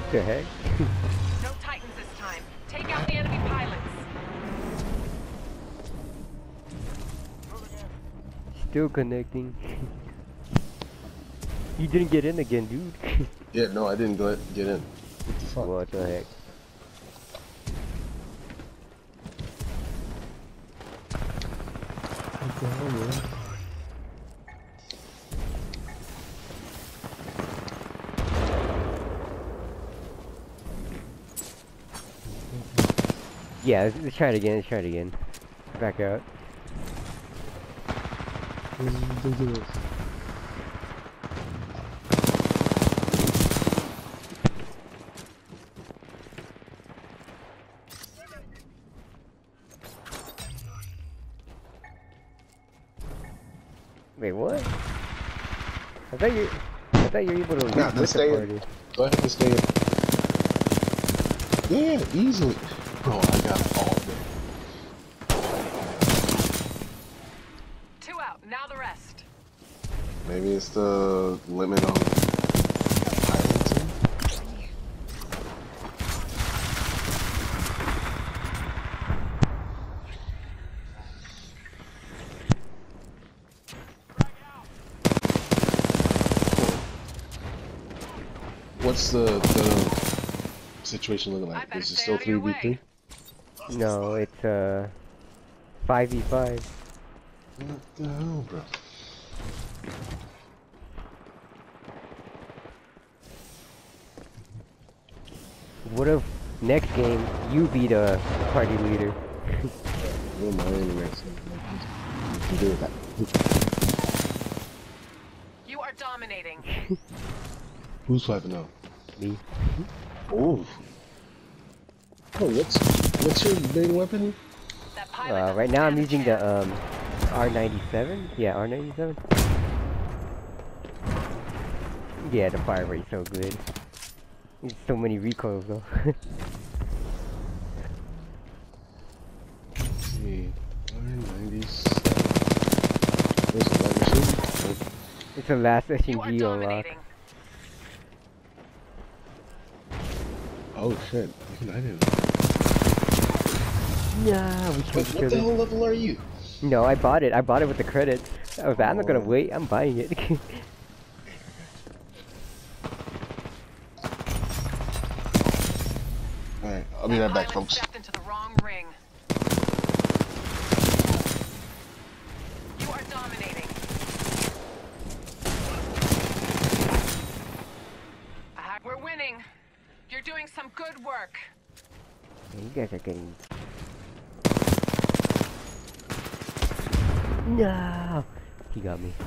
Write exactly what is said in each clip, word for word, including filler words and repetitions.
The heck? No Titans this time. Take out the enemy pilots. Still connecting. You didn't get in again, dude. Yeah, no, I didn't go get in. What the fuck? What the heck? What the hell, man? Yeah, let's, let's try it again. Let's try it again. Back out. Ridiculous. Wait, what? I thought you, I thought you were able to leave Nah, with just the stay party. in. Go ahead and stay in. Yeah, easily. Bro, I got all of it. Two out. Now the rest. Maybe it's the limit on piloting. What's the, the situation looking like? Is it still three v three? No, it's uh five v five. What the hell, bro? What if next game you be the party leader? Oh my internet, so you can do that. You are dominating. Who's swiping out? Me. Oh. Oh, what's what's your main weapon? That pilot Uh, doesn't right now I'm stand a using the chance. um R ninety-seven. Yeah, R ninety-seven. Yeah, the fire rate's so good. There's so many recoils though. Let's see, R ninety-seven. Where's the light machine? It's the last S You are M G unlock. dominating. Oh shit! Even I didn't. Nah, we killed What, each what the other. hell level are you? No, I bought it. I bought it with the credits. I was like, I'm not gonna Oh. wait. I'm buying it. Alright, I'll be right back, Pilot folks. stepped into the wrong ring. You are dominating. Aha, we're winning. You're doing some good work. You guys are getting. No, he got me.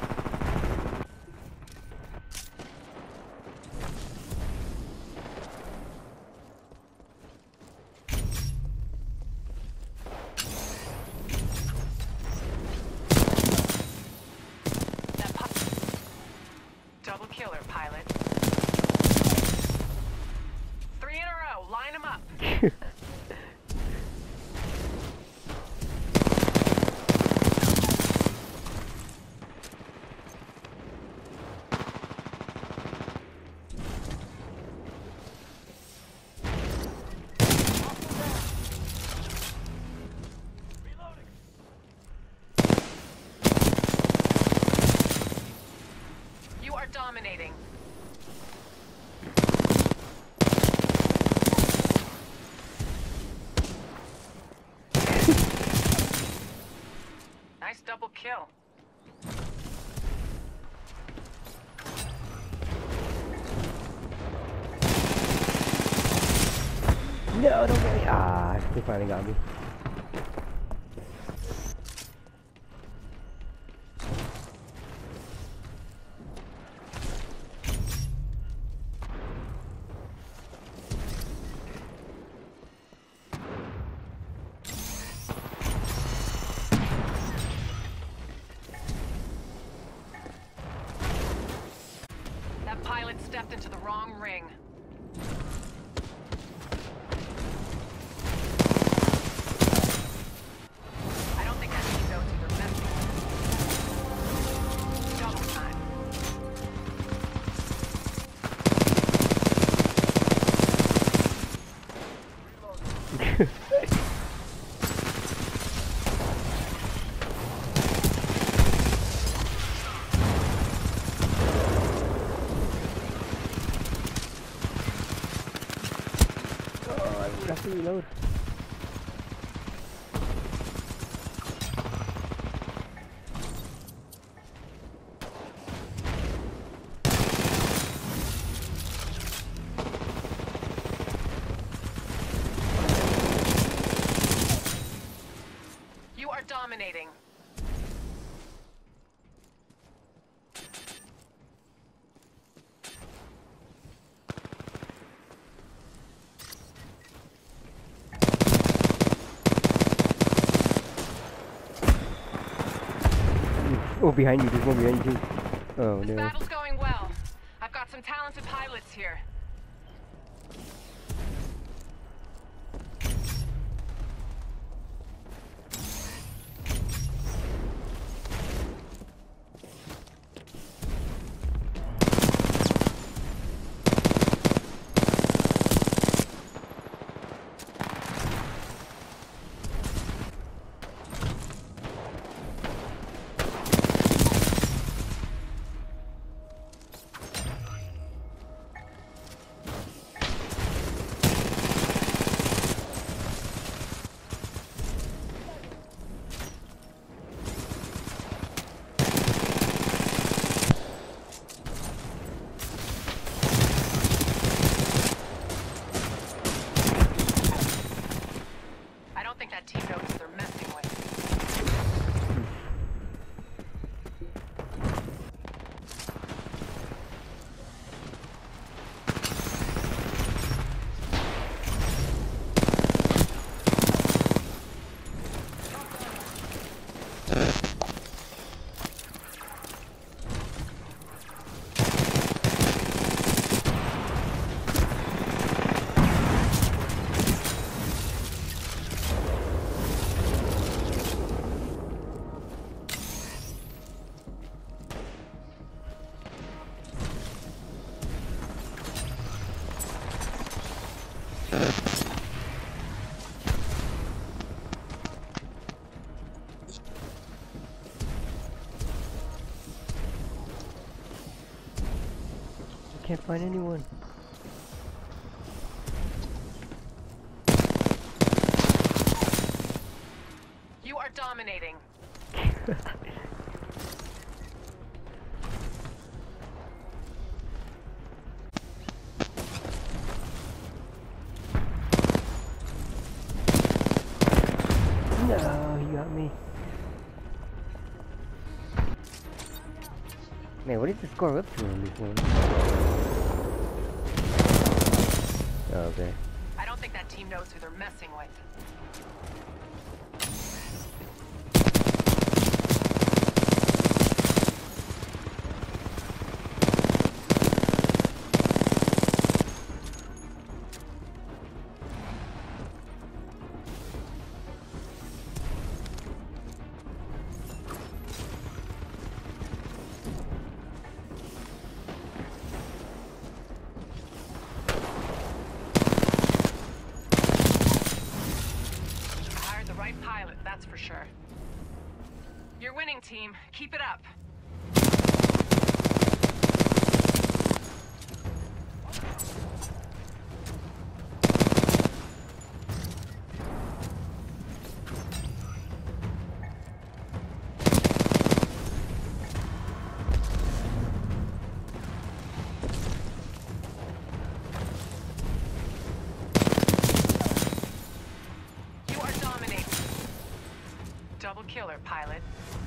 That pi double killer, pilot. Three in a row. Line them up. You are dominating. Nice double kill. No, don't get me. Ah, they finally got me. That pilot stepped into the wrong ring. I don't think that means those either messing. Double time. reload. You are dominating. Oh, behind you. There's one behind you. Oh, This no. battle's going well. I've got some talented pilots here. That team knows they're messing with. Can't find anyone. You are dominating. No, he got me. Man, what did the score up to on this one? Oh, okay. I don't think that team knows who they're messing with. Pilot, that's for sure. You're winning, team. Keep it up. Double killer, pilot.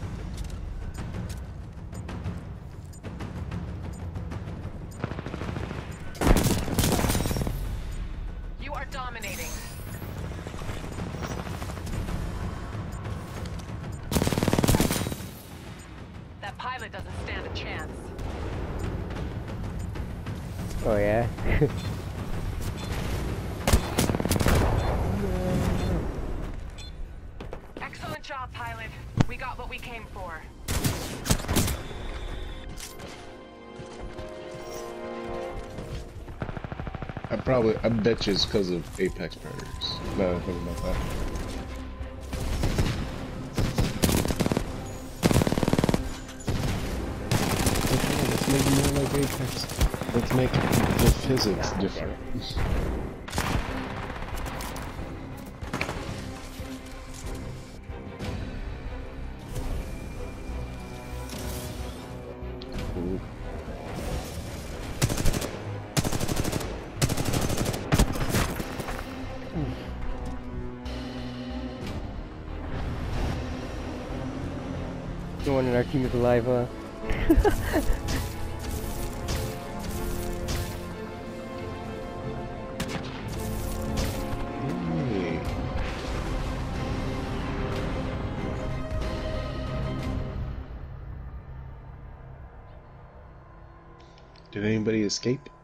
You are dominating. That pilot doesn't stand a chance. Oh, yeah? Excellent job, pilot. We got what we came for. I probably, I bet you it's because of Apex Predators. No, I think about that. Okay, let's make it more like Apex. Let's make the physics God, different. No one in our team is alive, huh? Hey. Did anybody escape?